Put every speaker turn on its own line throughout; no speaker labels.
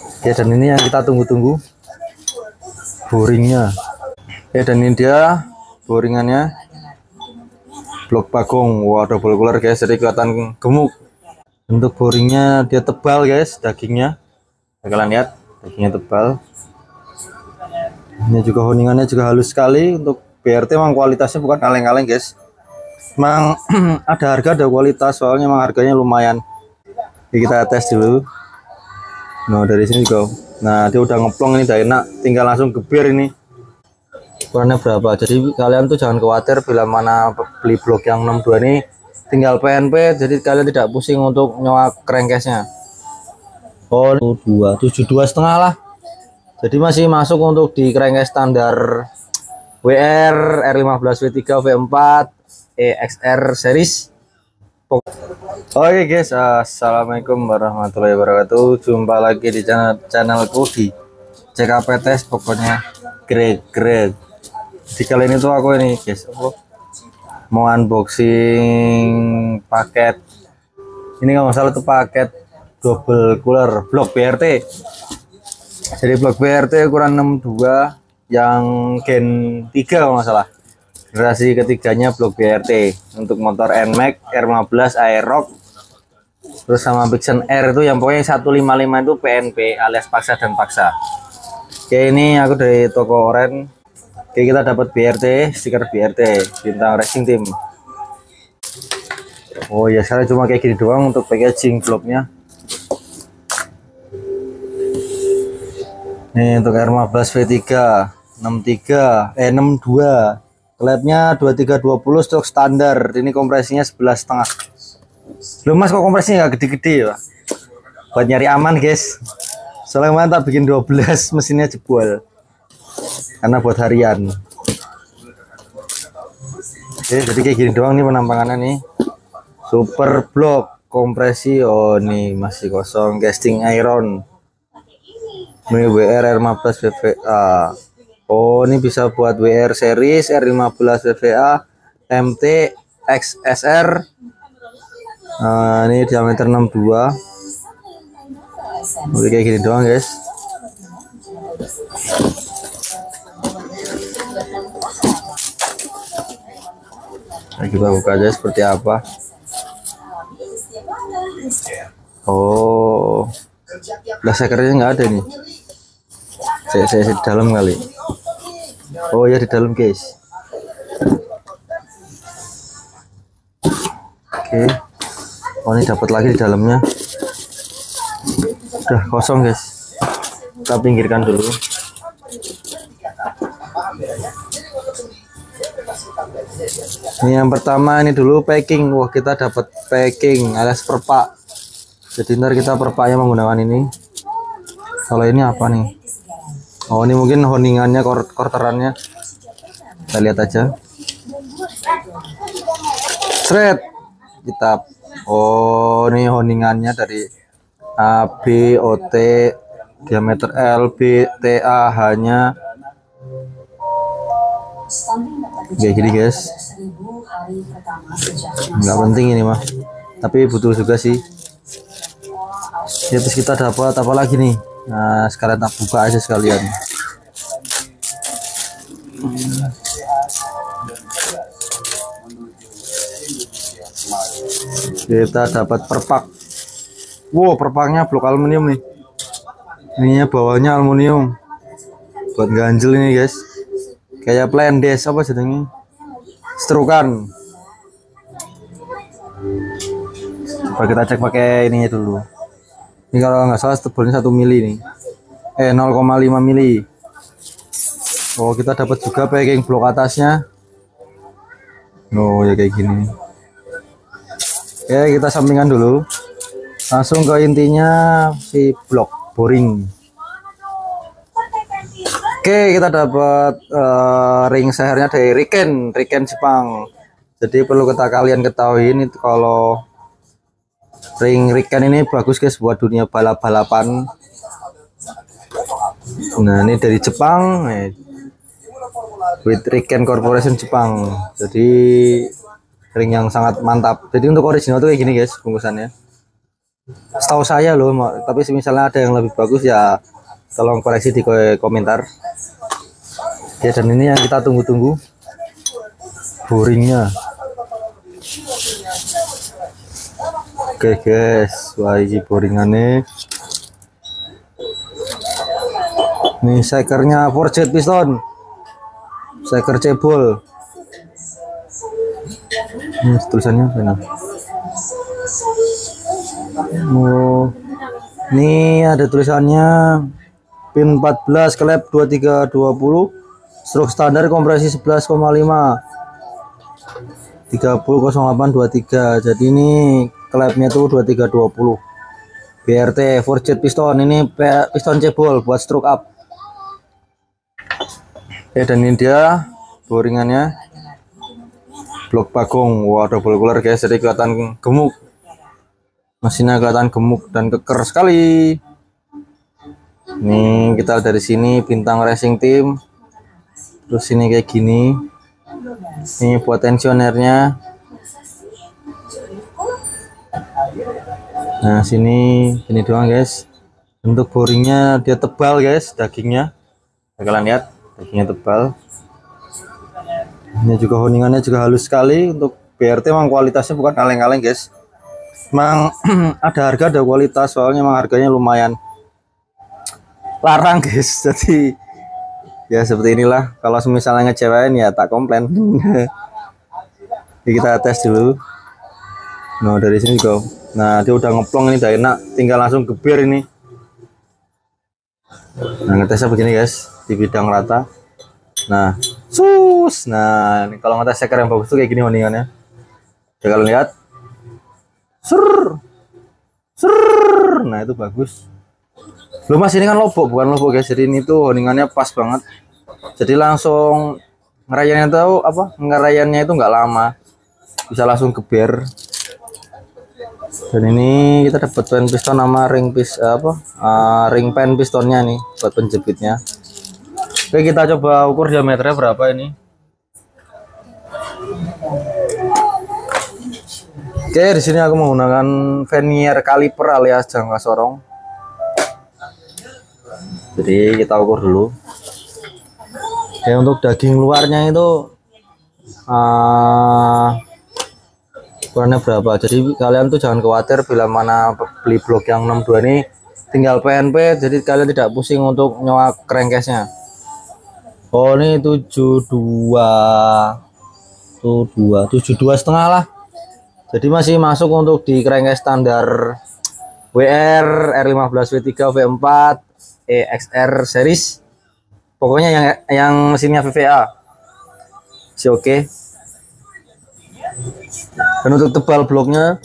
Oke, dan ini yang kita tunggu-tunggu, boringnya. Oke, dan ini dia boringannya, blok bagong. Wah, double cooler guys, jadi kelihatan gemuk. Untuk boringnya dia tebal guys, dagingnya. Kalian lihat, dagingnya tebal. Ini juga honingannya juga halus sekali. Untuk BRT memang kualitasnya bukan kaleng-kaleng guys. Memang ada harga ada kualitas, soalnya memang harganya lumayan. Jadi kita tes dulu. Nah, dari sini juga. Nah, dia udah ngeplong, ini udah enak, tinggal langsung geber ini. Ukurannya berapa? Jadi kalian tuh jangan khawatir bila mana beli blok yang 62 ini tinggal PNP, jadi kalian tidak pusing untuk nyawa crankcase-nya. Oh, 72,5 lah. Jadi masih masuk untuk di crankcase standar WR, R15, V3, V4, EXR series. Oke guys, assalamualaikum warahmatullahi wabarakatuh. Jumpa lagi di channelku di CKP Tes, pokoknya Greg. Di kali ini tuh aku ini guys, mau unboxing paket. Ini nggak masalah tuh paket double cooler blok BRT. Jadi blok BRT ukuran 62 yang Gen 3 kalau nggak salah. Generasi ketiganya blok BRT untuk motor NMAX, R15, Aerox, terus sama Vixen R itu yang pokoknya 155 itu PNP alias paksa dan paksa. Oke, ini aku dari toko Oren. Oke, kita dapat BRT, stiker BRT bintang racing team. Oh ya, sekarang cuma kayak gini doang untuk packaging bloknya. Nih untuk R15 V3 62, klepnya 2320 stroke standar. Ini kompresinya 11,5. Loh mas, kok kompresinya nggak gede-gede ya? Buat nyari aman guys. Soalnya kemarin tak bikin 12, mesinnya jebol. Karena buat harian. Oke, jadi kayak gini doang nih penampangannya nih. Super block kompresi. Oh nih masih kosong, casting iron. Ini WR R15 VVA. Oh, ini bisa buat WR series, R15 VVA, MT, XSR. Nah, ini diameter 62. Oke, kayak gini doang, guys. Nah, kita buka aja seperti apa. Oh, sekernya nggak ada nih. Saya di dalam kali. Oh ya, di dalam guys. Oke. Oh, ini dapat lagi di dalamnya. Udah kosong guys. Kita pinggirkan dulu. Ini yang pertama, ini dulu packing. Wah, kita dapat packing alias perpak. Jadi ntar kita perpaknya menggunakan ini. Kalau ini apa nih? Oh, ini mungkin honingannya, korterannya. Kita lihat aja. Shred. Kita. Oh, ini honingannya dari A, B, O, T, diameter L, B, T, A, H-nya. Kayak gini guys. Nggak penting ini mah. Tapi butuh juga sih. Ya, terus kita dapat apa lagi nih? Nah, sekarang tak buka aja sekalian. Kita dapat perpak. Wow, perpaknya blok aluminium nih. Ininya bawahnya aluminium. Buat ganjel ini guys. Kayak plendes apa jadinya? Seterukan. Coba kita cek pakai ininya dulu. Ini kalau nggak salah tebalnya 1 mili nih. 0,5 mili. Oh, kita dapat juga packing blok atasnya. Oh ya kayak gini. Oke, kita sampingkan dulu. Langsung ke intinya si blok boring. Oke, kita dapat ring sehernya dari Riken Jepang. Jadi perlu kalian ketahui ini kalau ring Riken ini bagus guys buat dunia balap-balapan. Nah, ini dari Jepang, with Riken Corporation Jepang. Jadi ring yang sangat mantap. Jadi untuk original tuh kayak gini guys bungkusannya. Setahu saya loh, tapi misalnya ada yang lebih bagus ya tolong koreksi di komentar. Ya, dan ini yang kita tunggu-tunggu, boringnya. Oke guys, wah ini boringannya. Ini shakernya forget piston, shaker cebol. Ini tulisannya mana? Oh, ini ada tulisannya pin 14 klep 2320, stroke standar kompresi 11,5 300823. Jadi ini klepnya tuh 2320 BRT forget piston. Ini piston cebol buat stroke up. Dan ini dia boringannya, blok Bagong. Wah, double cooler guys, jadi kelihatan gemuk, mesinnya kelihatan gemuk dan keker sekali. Nih kita dari sini bintang racing team, terus ini kayak gini. Ini buat tensionernya. Nah sini ini doang guys. Untuk boringnya dia tebal guys, dagingnya kalian lihat, dagingnya tebal. Ini juga honingannya juga halus sekali. Untuk BRT memang kualitasnya bukan kaleng-kaleng guys, memang ada harga ada kualitas, soalnya memang harganya lumayan larang guys. Jadi ya seperti inilah, kalau misalnya ngecewain ya tak komplain. Jadi kita tes dulu. Nah dari sini juga, nah dia udah ngeplong, ini udah enak, tinggal langsung geber ini. Nah ngetesnya begini guys, di bidang rata. Nah sus, nah ini kalau ngetes shaker yang bagus tuh kayak gini honingannya. Ya kalian lihat, ser, nah itu bagus. Belum mas, ini kan lobok bukan lobok guys, jadi ini tuh honingannya pas banget. Jadi langsung ngerayannya tahu apa, ngerayannya itu nggak lama, bisa langsung geber. Dan ini kita dapat pen piston sama ring ring pen pistonnya nih buat penjepitnya. Oke, kita coba ukur diameternya berapa ini. Oke, di sini aku menggunakan vernier kaliper alias jangka sorong. Jadi kita ukur dulu. Ya untuk daging luarnya itu ukurannya berapa. Jadi kalian tuh jangan khawatir bila mana beli blok yang 62 ini tinggal PNP, jadi kalian tidak pusing untuk nyoak crankcase-nya. Oh ini 72 setengah lah. Jadi masih masuk untuk di crankcase standar WR, R15 V3 V4 EXR series, pokoknya yang mesinnya VVA sih oke. Dan untuk tebal bloknya,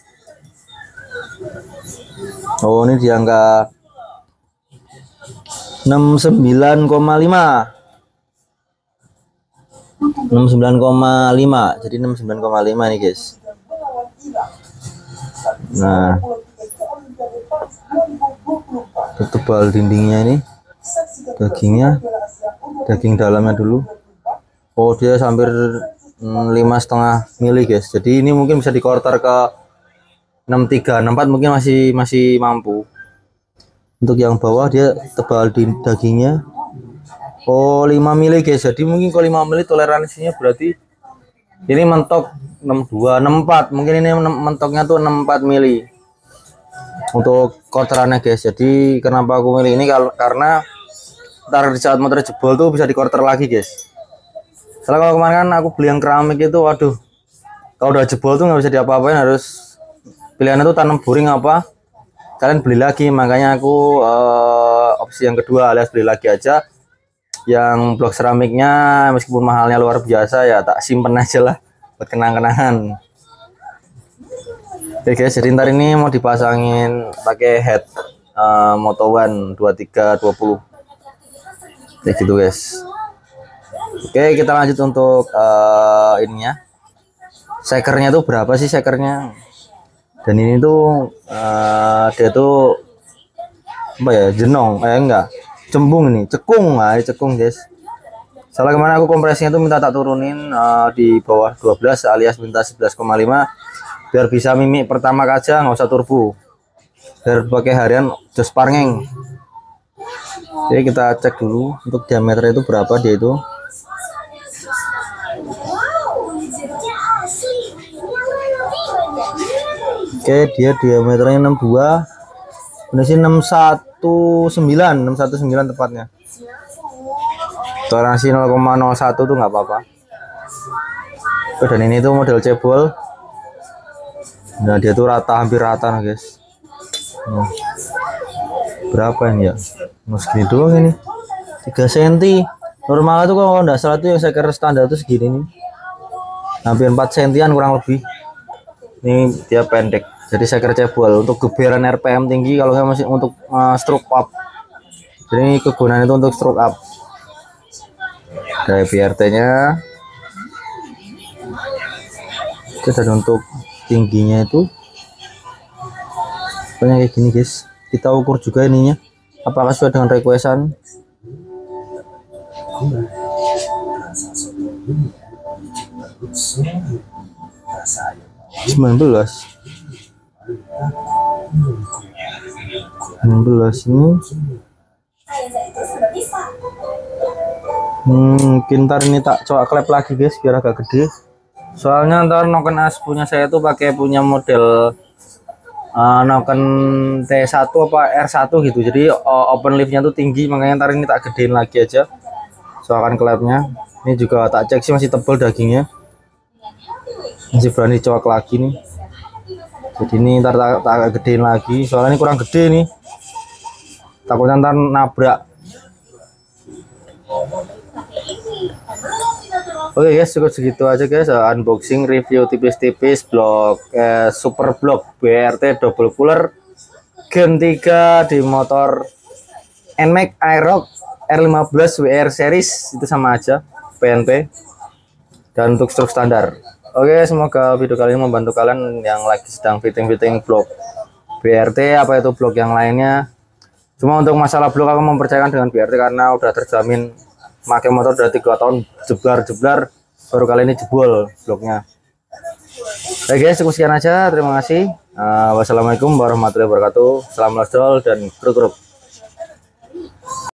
oh ini di angka 69,5, jadi 69,5 nih guys. Nah tebal dindingnya ini, daging dalamnya dulu. Oh dia hampir 5,5 mili guys. Jadi ini mungkin bisa di quarter ke 63, 64 mungkin masih mampu. Untuk yang bawah dia tebal di dagingnya, oh 5 mili guys. Jadi mungkin kalau 5 mili toleransinya berarti ini mentok 62, 64, mungkin ini mentoknya tuh 64 mili untuk quarterannya guys. Jadi kenapa aku milih ini, karena ntar di saat motor jebol tuh bisa di quarter lagi guys. Soalnya kalau kemarin kan aku beli yang keramik itu, waduh, kalau udah jebol tuh nggak bisa diapa-apain, harus pilihannya tuh tanam boring apa kalian beli lagi. Makanya aku opsi yang kedua alias beli lagi aja yang blok seramiknya, meskipun mahalnya luar biasa ya tak simpen aja lah buat kenang-kenangan. Oke guys, jadi ntar ini mau dipasangin pakai head Moto One 2320 kayak gitu guys. Oke, kita lanjut untuk ininya, shakernya tuh berapa sih shakernya. Dan ini tuh dia tuh apa ya, jenong enggak, cembung ini, cekung. Nah cekung guys. Salah kemana aku kompresinya tuh minta tak turunin di bawah 12 alias minta 11,5 biar bisa mimik pertama kaca, nggak usah turbo. biar pakai harian jos parngeng. Jadi kita cek dulu untuk diameter itu berapa dia itu. Oke, dia diameternya 62. Ini sih 619 tepatnya. Toleransi 0,01 tuh nggak apa-apa. Dan ini tuh model cebol. Nah, dia tuh rata, hampir rata nah, guys. Berapa ini ya? Segini doang ini. 3 cm. Normal tuh kalau nggak salah tuh yang saya kira standar tuh segini nih. Hampir 4 cm kurang lebih. Ini dia pendek. Jadi saya kira cebol untuk geberan RPM tinggi, kalau nggak masih untuk stroke up. Jadi ini kegunaan itu untuk stroke up. Dari BRT-nya. Dan untuk tingginya itu kayak gini guys. Kita ukur juga ininya apakah sesuai dengan requestan. 19 ini mungkin ntar ini tak coba klep lagi guys biar agak gede, soalnya ntar noken as punya saya tuh pakai punya model noken T1 apa R1 gitu, jadi open liftnya tuh tinggi, makanya ntar ini tak gedein lagi aja soalkan klepnya. Ini juga tak cek sih masih tebal dagingnya, masih berani coak lagi nih. Jadi ini ntar tak gedein lagi, soalnya ini kurang gede nih, takutnya ntar nabrak. Oke guys, cukup segitu aja guys, unboxing review tipis-tipis blok super blok BRT double cooler Gen 3 di motor NMAX Aerox R15 WR series, itu sama aja PNP dan untuk stroke standar. Oke, semoga video kali ini membantu kalian yang lagi sedang fitting blok BRT apa itu blok yang lainnya. Cuma untuk masalah blok aku mempercayakan dengan BRT karena udah terjamin pakai motor udah 3 tahun jeblar, baru kali ini jebol bloknya. Oke guys, cukup sekian aja, terima kasih. Wassalamualaikum warahmatullahi wabarakatuh. Salam losdol dan grup.